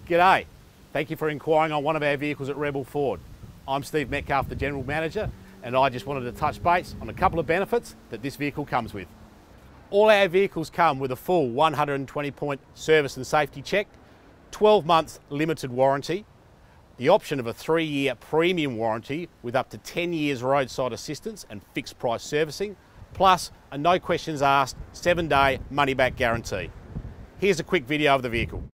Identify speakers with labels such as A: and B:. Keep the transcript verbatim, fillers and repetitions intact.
A: G'day, thank you for inquiring on one of our vehicles at Rebel Ford. I'm Steve Metcalf, the General Manager, and I just wanted to touch base on a couple of benefits that this vehicle comes with. All our vehicles come with a full one hundred twenty point service and safety check, twelve months limited warranty, the option of a three year premium warranty with up to ten years roadside assistance and fixed price servicing, plus a no questions asked seven day money back guarantee. Here's a quick video of the vehicle.